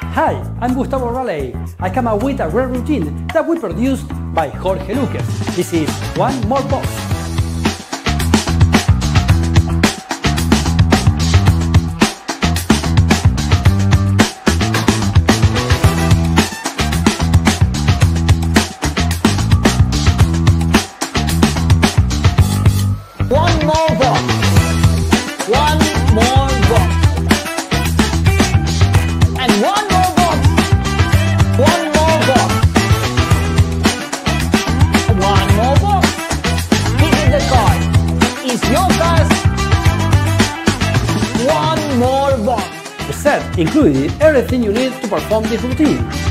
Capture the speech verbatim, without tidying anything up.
Hi, I'm Gustavo Raley. I come up with a rare routine that we produced by Jorge Luques. This is One More Box. One more box. One more box. And one more box. One more box. One more box. This is the card. It's your task. One more box. The set included everything you need to perform this routine.